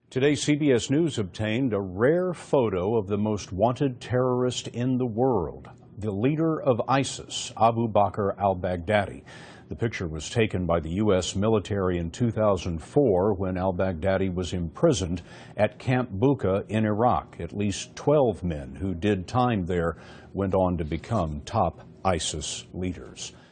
Today, CBS News obtained a rare photo of the most wanted terrorist in the world, the leader of ISIS, Abu Bakr al-Baghdadi. The picture was taken by the U.S. military in 2004 when al-Baghdadi was imprisoned at Camp Bucca in Iraq. At least 12 men who did time there went on to become top ISIS leaders.